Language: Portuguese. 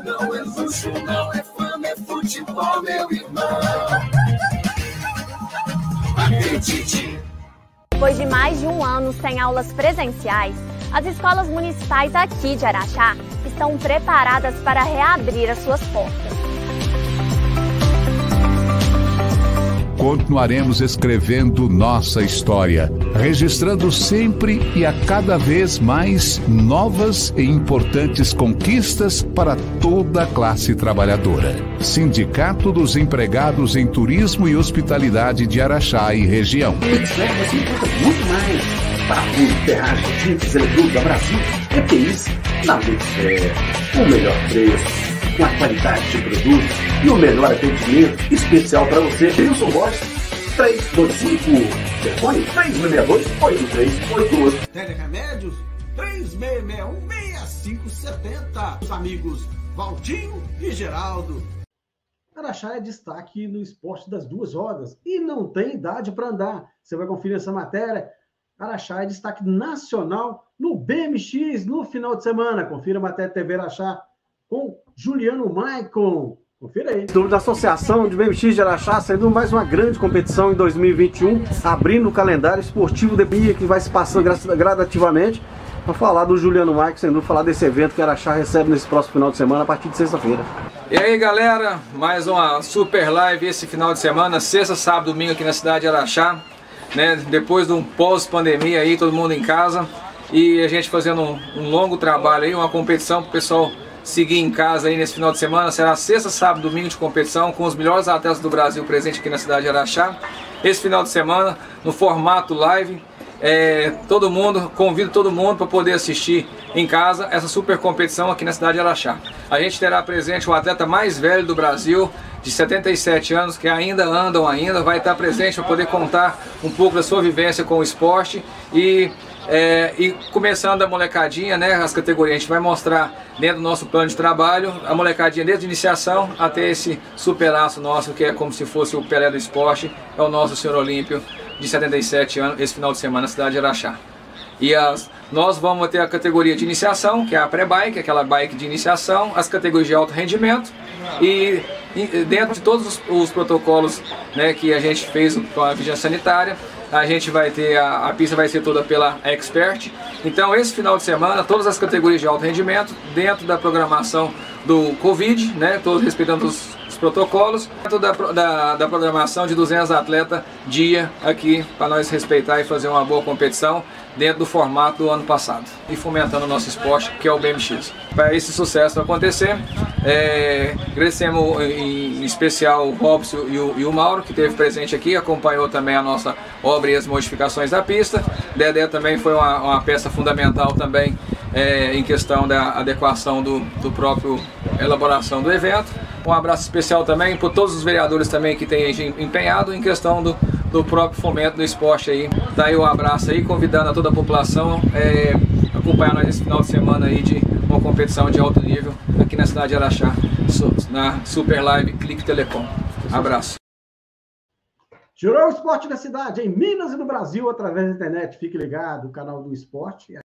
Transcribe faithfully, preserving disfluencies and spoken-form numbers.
Não é luxo, não é fama, é futebol, meu irmão. Acredite. Depois de mais de um ano sem aulas presenciais, as escolas municipais aqui de Araxá estão preparadas para reabrir as suas portas. Continuaremos escrevendo nossa história, registrando sempre e a cada vez mais novas e importantes conquistas para toda a classe trabalhadora. Sindicato dos Empregados em Turismo e Hospitalidade de Araxá e região. Você encontra muito mais parafuso, ferragem, tintas, eletrodos da Brasil. E que isso? Na Luxfer, o melhor preço, com a qualidade de produto e o melhor atendimento especial para você. Wilson Borges, três dois cinco, telefone três seis dois, oito três oito oito. Teleremédios três seis seis um, seis cinco sete zero. Os amigos Valtinho e Geraldo. Araxá é destaque no esporte das duas rodas e não tem idade para andar. Você vai conferir essa matéria. Araxá é destaque nacional no B M X no final de semana. Confira a matéria T V Araxá com Juliano Maicon. Confira aí. Da Associação de B M X de Araxá, sendo mais uma grande competição em dois mil e vinte e um, abrindo o calendário esportivo de Bia, que vai se passando gradativamente. Para falar do Juliano Maicon, sem dúvida, falar desse evento que Araxá recebe nesse próximo final de semana, a partir de sexta-feira. E aí, galera, mais uma super live esse final de semana, sexta, sábado, domingo aqui na cidade de Araxá, né? Depois de um pós-pandemia aí, todo mundo em casa, e a gente fazendo um, um longo trabalho aí, uma competição para o pessoal seguir em casa aí nesse final de semana. Será sexta, sábado, domingo de competição com os melhores atletas do Brasil presentes aqui na cidade de Araxá. Esse final de semana, no formato live, é, todo mundo, convido todo mundo para poder assistir em casa essa super competição aqui na cidade de Araxá. A gente terá presente o atleta mais velho do Brasil, de setenta e sete anos, que ainda andam ainda, vai estar presente para poder contar um pouco da sua vivência com o esporte e É, e começando a molecadinha, né, as categorias, a gente vai mostrar dentro do nosso plano de trabalho, a molecadinha desde a iniciação até esse superaço nosso, que é como se fosse o Pelé do esporte, é o nosso senhor Olímpio, de setenta e sete anos, esse final de semana na cidade de Araxá. E as, nós vamos ter a categoria de iniciação, que é a pré-bike, aquela bike de iniciação, as categorias de alto rendimento e, e dentro de todos os, os protocolos, né, que a gente fez com a vigilância sanitária, a gente vai ter, a, a pista vai ser toda pela Expert. Então esse final de semana, todas as categorias de alto rendimento, dentro da programação do Covid, né, todos respeitando os, os protocolos, dentro da, da, da programação de duzentos atletas dia aqui, para nós respeitar e fazer uma boa competição dentro do formato do ano passado. E fomentando o nosso esporte, que é o B M X. Para esse sucesso acontecer, é, agradecemos em especial o Robson e o, e o Mauro, que esteve presente aqui, acompanhou também a nossa obra e as modificações da pista. Dedé também foi uma, uma peça fundamental também é, em questão da adequação do, do próprio elaboração do evento. Um abraço especial também por todos os vereadores também que têm empenhado em questão do, do próprio fomento do esporte aí. Daí um abraço aí, convidando a toda a população é, acompanhar nós nesse final de semana aí de uma competição de alto nível aqui na cidade de Araxá, na Super Live Clique Telecom. Abraço. Girou o esporte da cidade em Minas e no Brasil através da internet. Fique ligado, o canal do esporte.